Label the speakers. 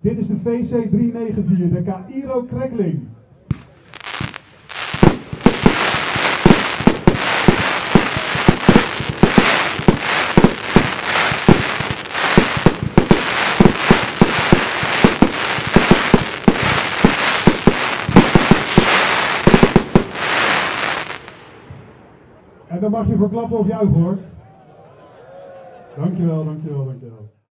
Speaker 1: Dit is de VC394, de Cairo Crackling. En dan mag je voor klappen of juichen hoor. Dankjewel, dankjewel, dankjewel.